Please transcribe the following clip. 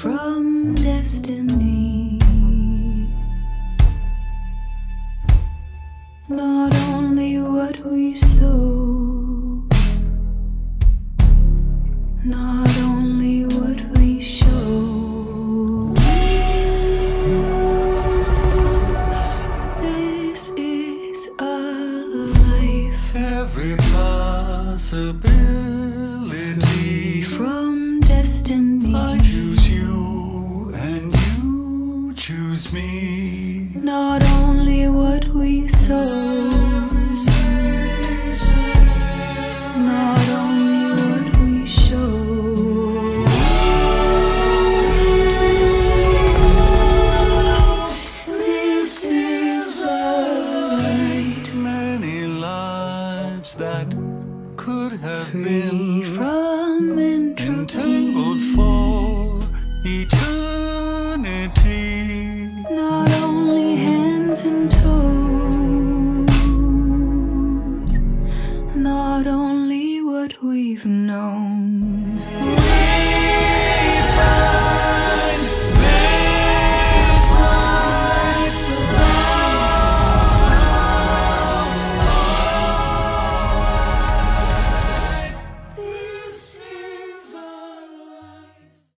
from destiny. Not only what we sow, not only what we show. This is a life, every possibility from destiny. I choose you and you choose me. Not only what we sow, not only what we show. This is right. Many lives that could have Free been from